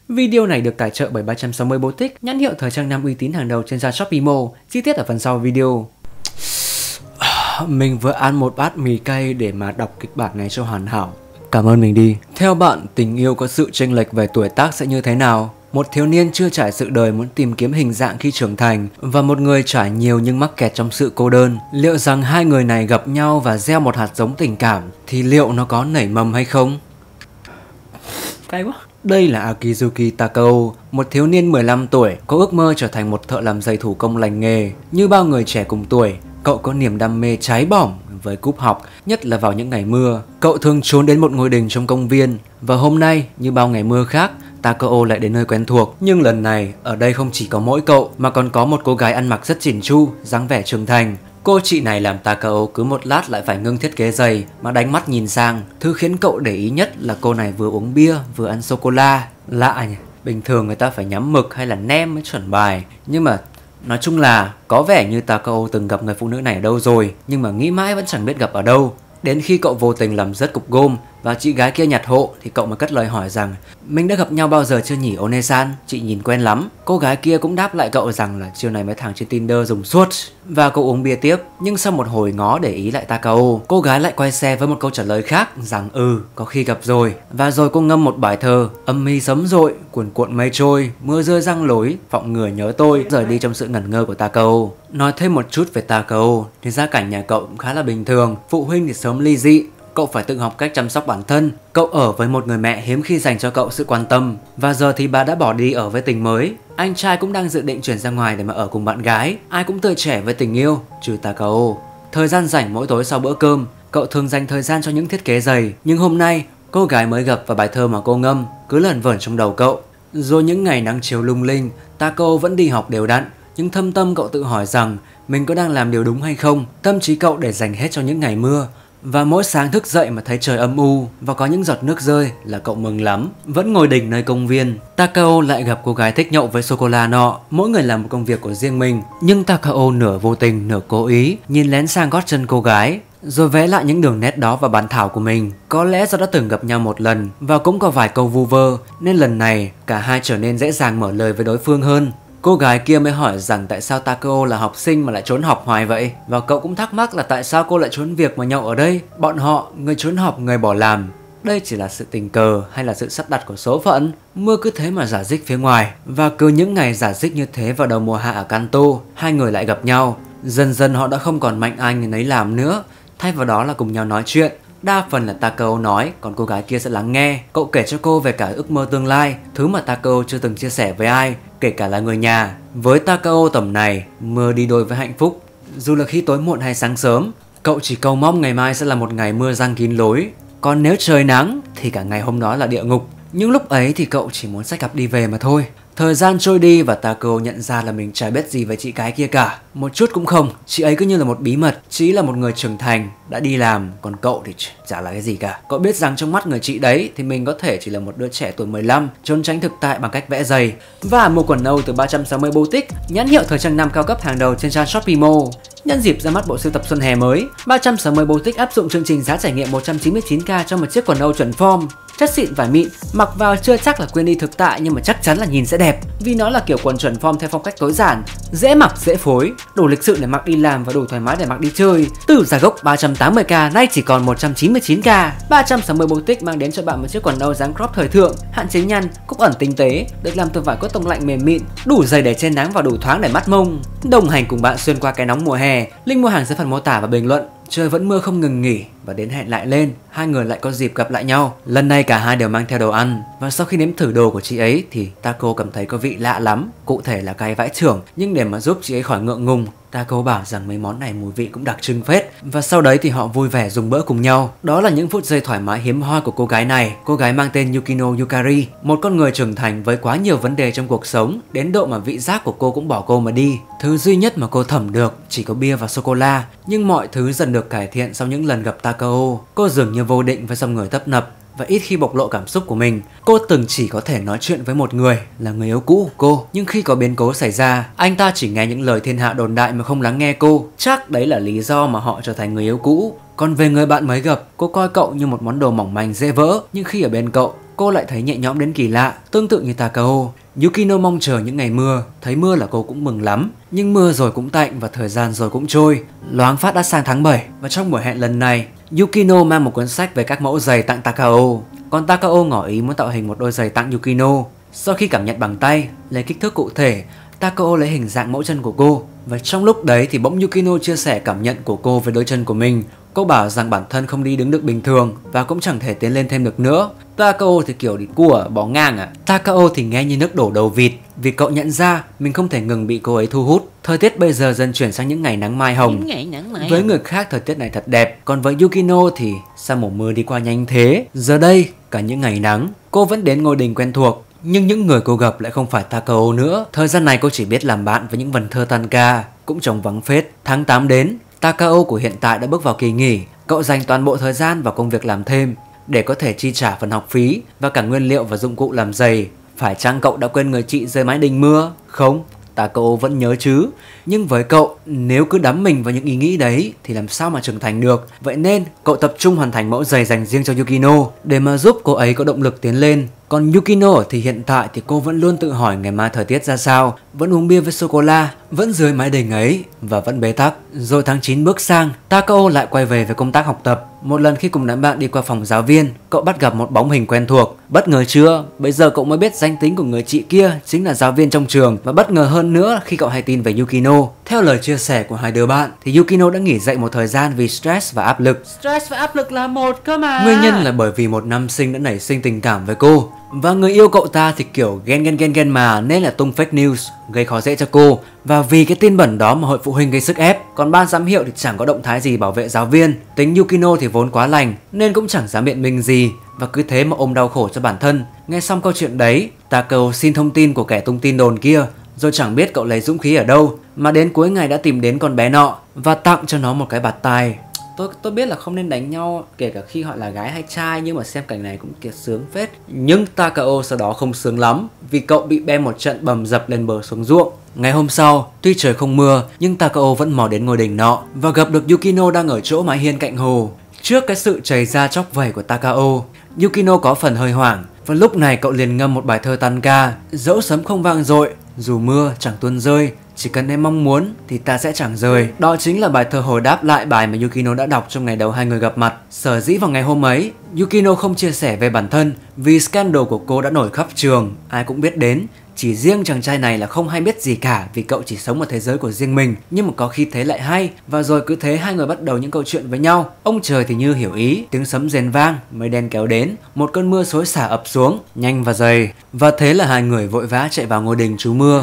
Video này được tài trợ bởi 360 Boutique, nhãn hiệu thời trang nam uy tín hàng đầu trên sàn Shopee Mall. Chi tiết ở phần sau video. Mình vừa ăn một bát mì cay để mà đọc kịch bản này cho hoàn hảo. Cảm ơn mình đi. Theo bạn, tình yêu có sự chênh lệch về tuổi tác sẽ như thế nào? Một thiếu niên chưa trải sự đời muốn tìm kiếm hình dạng khi trưởng thành, và một người trải nhiều nhưng mắc kẹt trong sự cô đơn. Liệu rằng hai người này gặp nhau và gieo một hạt giống tình cảm thì liệu nó có nảy mầm hay không? Cay quá. Đây là Akizuki Takao, một thiếu niên 15 tuổi, có ước mơ trở thành một thợ làm giày thủ công lành nghề. Như bao người trẻ cùng tuổi, cậu có niềm đam mê cháy bỏng với cúp học, nhất là vào những ngày mưa. Cậu thường trốn đến một ngôi đình trong công viên, và hôm nay, như bao ngày mưa khác, Takao lại đến nơi quen thuộc. Nhưng lần này, ở đây không chỉ có mỗi cậu, mà còn có một cô gái ăn mặc rất chỉn chu, dáng vẻ trưởng thành. Cô chị này làm Takao cứ một lát lại phải ngưng thiết kế giày mà đánh mắt nhìn sang. Thứ khiến cậu để ý nhất là cô này vừa uống bia vừa ăn sô-cô-la. Lạ nhỉ, bình thường người ta phải nhắm mực hay là nem mới chuẩn bài. Nhưng mà nói chung là có vẻ như Takao từng gặp người phụ nữ này ở đâu rồi, nhưng mà nghĩ mãi vẫn chẳng biết gặp ở đâu. Đến khi cậu vô tình làm rớt cục gôm và chị gái kia nhặt hộ thì cậu mới cất lời hỏi rằng: "Mình đã gặp nhau bao giờ chưa nhỉ One-san? Chị nhìn quen lắm." Cô gái kia cũng đáp lại cậu rằng là chiều này mấy thằng trên Tinder dùng suốt. Và cậu uống bia tiếp, nhưng sau một hồi ngó để ý lại Takao, cô gái lại quay xe với một câu trả lời khác rằng có khi gặp rồi. Và rồi cô ngâm một bài thơ: "Âm mi sấm dội, cuồn cuộn mây trôi, mưa rơi răng lối, vọng người nhớ tôi", rời đi trong sự ngẩn ngơ của Takao. Nói thêm một chút về Takao thì gia cảnh nhà cậu cũng khá là bình thường, phụ huynh thì sớm ly dị. Cậu phải tự học cách chăm sóc bản thân. Cậu ở với một người mẹ hiếm khi dành cho cậu sự quan tâm, và giờ thì bà đã bỏ đi ở với tình mới. Anh trai cũng đang dự định chuyển ra ngoài để mà ở cùng bạn gái. Ai cũng tươi trẻ với tình yêu, trừ Takao. Thời gian rảnh mỗi tối sau bữa cơm, cậu thường dành thời gian cho những thiết kế giày. Nhưng hôm nay, cô gái mới gặp và bài thơ mà cô ngâm cứ lởn vởn trong đầu cậu. Rồi những ngày nắng chiều lung linh, Takao vẫn đi học đều đặn. Nhưng thâm tâm cậu tự hỏi rằng mình có đang làm điều đúng hay không. Tâm trí cậu để dành hết cho những ngày mưa. Và mỗi sáng thức dậy mà thấy trời âm u và có những giọt nước rơi là cậu mừng lắm. Vẫn ngồi đỉnh nơi công viên, Takao lại gặp cô gái thích nhậu với sô-cô-la nọ. Mỗi người làm một công việc của riêng mình, nhưng Takao nửa vô tình nửa cố ý nhìn lén sang gót chân cô gái, rồi vẽ lại những đường nét đó vào bản thảo của mình. Có lẽ do đã từng gặp nhau một lần và cũng có vài câu vu vơ, nên lần này cả hai trở nên dễ dàng mở lời với đối phương hơn. Cô gái kia mới hỏi rằng tại sao Takao là học sinh mà lại trốn học hoài vậy. Và cậu cũng thắc mắc là tại sao cô lại trốn việc mà nhậu ở đây. Bọn họ, người trốn học, người bỏ làm. Đây chỉ là sự tình cờ hay là sự sắp đặt của số phận? Mưa cứ thế mà rả rích phía ngoài. Và cứ những ngày rả rích như thế vào đầu mùa hạ ở Kanto, hai người lại gặp nhau. Dần dần họ đã không còn mạnh ai người nấy làm nữa, thay vào đó là cùng nhau nói chuyện. Đa phần là Takao nói, còn cô gái kia sẽ lắng nghe. Cậu kể cho cô về cả ước mơ tương lai, thứ mà Takao chưa từng chia sẻ với ai, kể cả là người nhà. Với Takao tầm này, mưa đi đôi với hạnh phúc. Dù là khi tối muộn hay sáng sớm, cậu chỉ cầu mong ngày mai sẽ là một ngày mưa giăng kín lối. Còn nếu trời nắng thì cả ngày hôm đó là địa ngục. Nhưng lúc ấy thì cậu chỉ muốn xách cặp đi về mà thôi. Thời gian trôi đi và Takao nhận ra là mình chả biết gì về chị gái kia cả. Một chút cũng không. Chị ấy cứ như là một bí mật. Chị là một người trưởng thành, đã đi làm. Còn cậu thì chả là cái gì cả. Cậu biết rằng trong mắt người chị đấy thì mình có thể chỉ là một đứa trẻ tuổi 15, trốn tránh thực tại bằng cách vẽ giày và mua quần âu từ 360 Boutique, nhãn hiệu thời trang nam cao cấp hàng đầu trên trang Shopee Mall. Nhân dịp ra mắt bộ sưu tập xuân hè mới, 360 Boutique áp dụng chương trình giá trải nghiệm 199k cho một chiếc quần âu chuẩn form. Chất xịn vải mịn, mặc vào chưa chắc là quên đi thực tại nhưng mà chắc chắn là nhìn sẽ đẹp. Vì nó là kiểu quần chuẩn form theo phong cách tối giản, dễ mặc dễ phối, đủ lịch sự để mặc đi làm và đủ thoải mái để mặc đi chơi. Từ giá gốc 380k nay chỉ còn 199k. 360 Boutique mang đến cho bạn một chiếc quần âu dáng crop thời thượng, hạn chế nhăn, cúc ẩn tinh tế, được làm từ vải cotton lạnh mềm mịn, đủ dày để che nắng và đủ thoáng để mắt mông. Đồng hành cùng bạn xuyên qua cái nóng mùa hè. Link mua hàng dưới phần mô tả và bình luận. Trời vẫn mưa không ngừng nghỉ và đến hẹn lại lên, hai người lại có dịp gặp lại nhau. Lần này cả hai đều mang theo đồ ăn, và sau khi nếm thử đồ của chị ấy thì Takao cảm thấy có vị lạ lắm, cụ thể là cay vãi chưởng. Nhưng để mà giúp chị ấy khỏi ngượng ngùng, Takao bảo rằng mấy món này mùi vị cũng đặc trưng phết. Và sau đấy thì họ vui vẻ dùng bữa cùng nhau. Đó là những phút giây thoải mái hiếm hoi của cô gái này. Cô gái mang tên Yukino Yukari, một con người trưởng thành với quá nhiều vấn đề trong cuộc sống, đến độ mà vị giác của cô cũng bỏ cô mà đi. Thứ duy nhất mà cô thẩm được chỉ có bia và sô-cô-la. Nhưng mọi thứ dần được cải thiện sau những lần gặp Takao. Cô dường như vô định với dòng người tấp nập và ít khi bộc lộ cảm xúc của mình. Cô từng chỉ có thể nói chuyện với một người là người yêu cũ của cô. Nhưng khi có biến cố xảy ra, anh ta chỉ nghe những lời thiên hạ đồn đại mà không lắng nghe cô. Chắc đấy là lý do mà họ trở thành người yêu cũ. Còn về người bạn mới gặp, cô coi cậu như một món đồ mỏng manh dễ vỡ. Nhưng khi ở bên cậu, cô lại thấy nhẹ nhõm đến kỳ lạ, tương tự như Takao. Yukino mong chờ những ngày mưa, thấy mưa là cô cũng mừng lắm. Nhưng mưa rồi cũng tạnh và thời gian rồi cũng trôi. Loáng phát đã sang tháng 7 và trong buổi hẹn lần này, Yukino mang một cuốn sách về các mẫu giày tặng Takao. Còn Takao ngỏ ý muốn tạo hình một đôi giày tặng Yukino. Sau khi cảm nhận bằng tay, lấy kích thước cụ thể, Takao lấy hình dạng mẫu chân của cô. Và trong lúc đấy thì bỗng Yukino chia sẻ cảm nhận của cô về đôi chân của mình. Cô bảo rằng bản thân không đi đứng được bình thường và cũng chẳng thể tiến lên thêm được nữa. Takao thì kiểu đi cua bó ngang à. Takao thì nghe như nước đổ đầu vịt, vì cậu nhận ra mình không thể ngừng bị cô ấy thu hút. Thời tiết bây giờ dần chuyển sang những ngày nắng mai hồng. Với người khác thời tiết này thật đẹp, còn với Yukino thì sao mùa mưa đi qua nhanh thế. Giờ đây, cả những ngày nắng, cô vẫn đến ngôi đình quen thuộc. Nhưng những người cô gặp lại không phải Takao nữa. Thời gian này cô chỉ biết làm bạn với những vần thơ tan ca, cũng trông vắng phết. Tháng 8 đến, Takao của hiện tại đã bước vào kỳ nghỉ. Cậu dành toàn bộ thời gian vào công việc làm thêm để có thể chi trả phần học phí và cả nguyên liệu và dụng cụ làm giày. Phải chăng cậu đã quên người chị dưới mái đình mưa? Không, Takao vẫn nhớ chứ. Nhưng với cậu, nếu cứ đắm mình vào những ý nghĩ đấy thì làm sao mà trưởng thành được. Vậy nên cậu tập trung hoàn thành mẫu giày dành riêng cho Yukino để mà giúp cô ấy có động lực tiến lên. Còn Yukino thì hiện tại thì cô vẫn luôn tự hỏi ngày mai thời tiết ra sao, vẫn uống bia với sô-cô-la, vẫn dưới mái đình ấy và vẫn bế tắc. Rồi tháng 9 bước sang, Takao lại quay về với công tác học tập. Một lần khi cùng đám bạn đi qua phòng giáo viên, cậu bắt gặp một bóng hình quen thuộc. Bất ngờ chưa? Bây giờ cậu mới biết danh tính của người chị kia chính là giáo viên trong trường. Và bất ngờ hơn nữa khi cậu hay tin về Yukino. Theo lời chia sẻ của hai đứa bạn thì Yukino đã nghỉ dạy một thời gian vì stress và áp lực. Stress và áp lực là một cơ mà. Nguyên nhân là bởi vì một nam sinh đã nảy sinh tình cảm với cô. Và người yêu cậu ta thì kiểu ghen mà nên là tung fake news, gây khó dễ cho cô. Và vì cái tin bẩn đó mà hội phụ huynh gây sức ép. Còn ban giám hiệu thì chẳng có động thái gì bảo vệ giáo viên. Tính Yukino thì vốn quá lành nên cũng chẳng dám biện minh gì, và cứ thế mà ôm đau khổ cho bản thân. Nghe xong câu chuyện đấy, Takao xin thông tin của kẻ tung tin đồn kia. Rồi chẳng biết cậu lấy dũng khí ở đâu mà đến cuối ngày đã tìm đến con bé nọ và tặng cho nó một cái bạt tai. Tôi biết là không nên đánh nhau kể cả khi họ là gái hay trai, nhưng mà xem cảnh này cũng kiệt sướng phết. Nhưng Takao sau đó không sướng lắm vì cậu bị bem một trận bầm dập lên bờ xuống ruộng. Ngày hôm sau, tuy trời không mưa nhưng Takao vẫn mò đến ngôi đình nọ và gặp được Yukino đang ở chỗ mái hiên cạnh hồ. Trước cái sự chảy ra chóc vẩy của Takao, Yukino có phần hơi hoảng. Và lúc này cậu liền ngâm một bài thơ tan ca. Dẫu sấm không vang dội, dù mưa chẳng tuôn rơi, chỉ cần em mong muốn thì ta sẽ chẳng rời. Đó chính là bài thơ hồi đáp lại bài mà Yukino đã đọc trong ngày đầu hai người gặp mặt. Sở dĩ vào ngày hôm ấy, Yukino không chia sẻ về bản thân vì scandal của cô đã nổi khắp trường, ai cũng biết đến. Chỉ riêng chàng trai này là không hay biết gì cả vì cậu chỉ sống ở thế giới của riêng mình. Nhưng mà có khi thế lại hay. Và rồi cứ thế hai người bắt đầu những câu chuyện với nhau. Ông trời thì như hiểu ý, tiếng sấm rền vang, mây đen kéo đến, một cơn mưa xối xả ập xuống, nhanh và dày. Và thế là hai người vội vã chạy vào ngôi đình trú mưa.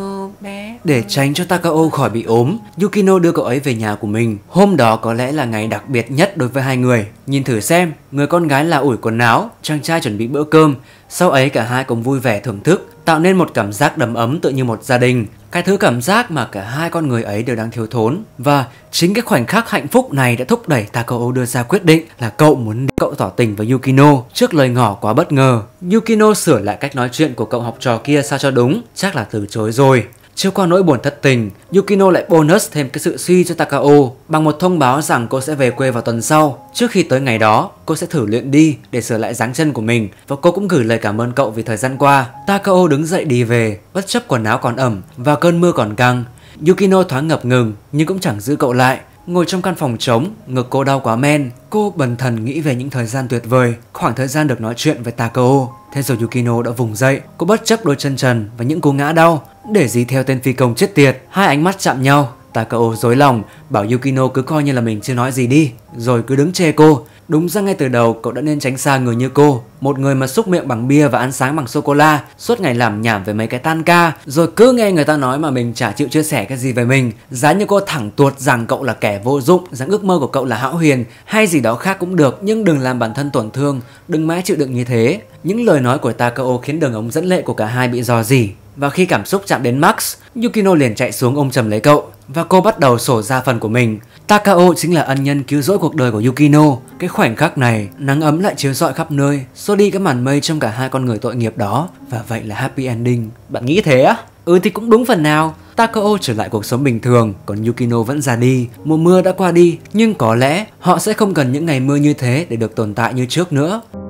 Để tránh cho Takao khỏi bị ốm, Yukino đưa cậu ấy về nhà của mình. Hôm đó có lẽ là ngày đặc biệt nhất đối với hai người. Nhìn thử xem, người con gái là ủi quần áo, chàng trai chuẩn bị bữa cơm. Sau ấy cả hai cùng vui vẻ thưởng thức, tạo nên một cảm giác đầm ấm tựa như một gia đình. Cái thứ cảm giác mà cả hai con người ấy đều đang thiếu thốn. Và chính cái khoảnh khắc hạnh phúc này đã thúc đẩy Takao đưa ra quyết định là cậu tỏ tình với Yukino. Trước lời ngỏ quá bất ngờ, Yukino sửa lại cách nói chuyện của cậu học trò kia sao cho đúng, chắc là từ chối rồi. Chưa qua nỗi buồn thất tình, Yukino lại bonus thêm cái sự suy cho Takao bằng một thông báo rằng cô sẽ về quê vào tuần sau. Trước khi tới ngày đó, cô sẽ thử luyện đi để sửa lại dáng chân của mình, và cô cũng gửi lời cảm ơn cậu vì thời gian qua. Takao đứng dậy đi về, bất chấp quần áo còn ẩm và cơn mưa còn căng. Yukino thoáng ngập ngừng nhưng cũng chẳng giữ cậu lại. Ngồi trong căn phòng trống, ngực cô đau quá men. Cô bần thần nghĩ về những thời gian tuyệt vời, khoảng thời gian được nói chuyện với Takao. Thế rồi Yukino đã vùng dậy, cô bất chấp đôi chân trần và những cú ngã đau. Để gì theo tên phi công chết tiệt. Hai ánh mắt chạm nhau. Takao rối lòng, bảo Yukino cứ coi như là mình chưa nói gì đi, rồi cứ đứng chê cô. Đúng ra ngay từ đầu cậu đã nên tránh xa người như cô, một người mà xúc miệng bằng bia và ăn sáng bằng sô-cô-la, suốt ngày làm nhảm về mấy cái tan ca, rồi cứ nghe người ta nói mà mình chả chịu chia sẻ cái gì về mình. Giá như cô thẳng tuột rằng cậu là kẻ vô dụng, rằng ước mơ của cậu là hão huyền hay gì đó khác cũng được, nhưng đừng làm bản thân tổn thương, đừng mãi chịu đựng như thế. Những lời nói của Takao khiến đường ống dẫn lệ của cả hai bị rò rỉ. Và khi cảm xúc chạm đến max, Yukino liền chạy xuống ôm chầm lấy cậu và cô bắt đầu sổ ra phần của mình. Takao chính là ân nhân cứu rỗi cuộc đời của Yukino. Cái khoảnh khắc này, nắng ấm lại chiếu rọi khắp nơi, xua đi cái màn mây trong cả hai con người tội nghiệp đó. Và vậy là happy ending. Bạn nghĩ thế á? Ừ thì cũng đúng phần nào. Takao trở lại cuộc sống bình thường, còn Yukino vẫn già đi. Mùa mưa đã qua đi, nhưng có lẽ họ sẽ không cần những ngày mưa như thế để được tồn tại như trước nữa.